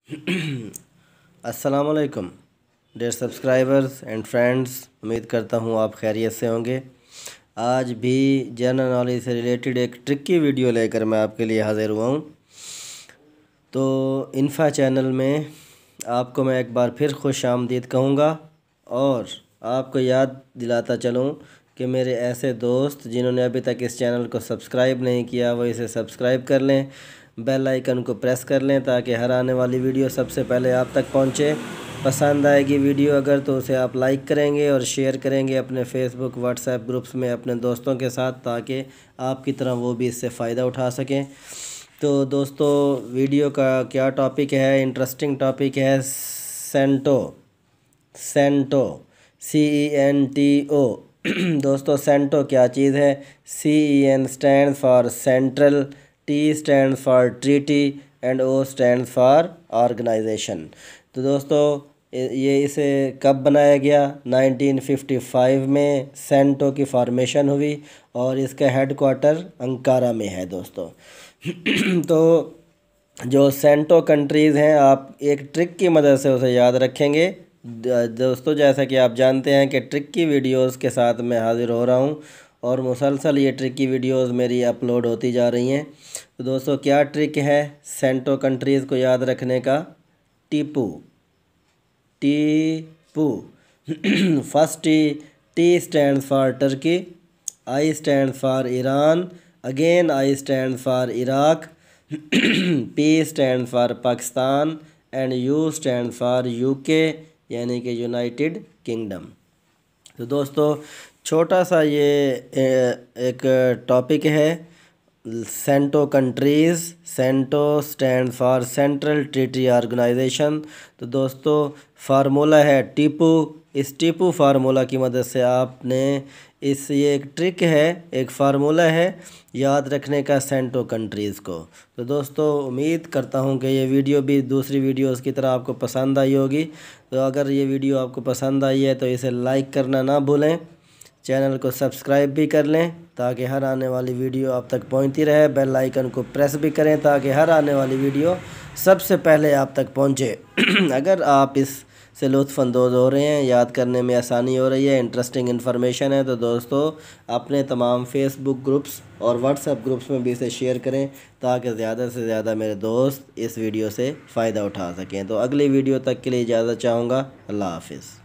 अस्सलामुअलैकुम dear subscribers and friends, उम्मीद करता हूँ आप खैरियत से होंगे। आज भी जनरल नॉलेज से रिलेटेड एक ट्रिकी वीडियो लेकर मैं आपके लिए हाज़िर हुआ हूँ। तो इन्फा चैनल में आपको मैं एक बार फिर खुश आमदीद कहूँगा और आपको याद दिलाता चलूँ कि मेरे ऐसे दोस्त जिन्होंने अभी तक इस चैनल को सब्सक्राइब नहीं किया वो इसे सब्सक्राइब कर लें, बेल आइकन को प्रेस कर लें ताकि हर आने वाली वीडियो सबसे पहले आप तक पहुंचे। पसंद आएगी वीडियो अगर तो उसे आप लाइक करेंगे और शेयर करेंगे अपने फेसबुक व्हाट्सएप ग्रुप्स में अपने दोस्तों के साथ, ताकि आपकी तरह वो भी इससे फ़ायदा उठा सकें। तो दोस्तों, वीडियो का क्या टॉपिक है? इंटरेस्टिंग टॉपिक है सेंटो। CENTO। दोस्तों, सेंटो क्या चीज़ है? CEN stand for central, T stand for treaty and O stand for organisation. तो दोस्तों, ये इसे कब बनाया गया? 1955 में सेंटो की फॉर्मेशन हुई और इसका हेडक्वार्टर अंकारा में है दोस्तों। तो जो सेंटो कंट्रीज़ हैं, आप एक ट्रिक की मदद से उसे याद रखेंगे दोस्तों। जैसा कि आप जानते हैं कि ट्रिक की वीडियोस के साथ मैं हाज़िर हो रहा हूं और मुसलसल ये ट्रिक की वीडियोस मेरी अपलोड होती जा रही हैं। तो दोस्तों, क्या ट्रिक है सेंटो कंट्रीज़ को याद रखने का? Tipu. First T stand for Turkey, I stand for Iran, again I stand for Iraq, P stand for Pakistan and U stand for UK यानी कि यूनाइटेड किंगडम। तो दोस्तों, छोटा सा ये एक टॉपिक है CENTO countries. CENTO stand for central treaty organisation. तो दोस्तों, फार्मूला है टीपू। इस टीपू फार्मूला की मदद से आपने ये एक ट्रिक है, एक फार्मूला है याद रखने का सेंटो कंट्रीज़ को। तो दोस्तों, उम्मीद करता हूँ कि ये वीडियो भी दूसरी वीडियोस की तरह आपको पसंद आई होगी। तो अगर ये वीडियो आपको पसंद आई है तो इसे लाइक करना ना भूलें, चैनल को सब्सक्राइब भी कर लें ताकि हर आने वाली वीडियो आप तक पहुंचती रहे। बेल आइकन को प्रेस भी करें ताकि हर आने वाली वीडियो सबसे पहले आप तक पहुंचे। अगर आप इस से लुत्फ़अंदोज़ हो रहे हैं, याद करने में आसानी हो रही है, इंटरेस्टिंग इन्फॉर्मेशन है, तो दोस्तों अपने तमाम फेसबुक ग्रुप्स और व्हाट्सएप ग्रुप्स में भी इसे शेयर करें ताकि ज़्यादा से ज़्यादा मेरे दोस्त इस वीडियो से फ़ायदा उठा सकें। तो अगली वीडियो तक के लिए इजाज़त चाहूँगा। अल्लाह हाफिज़।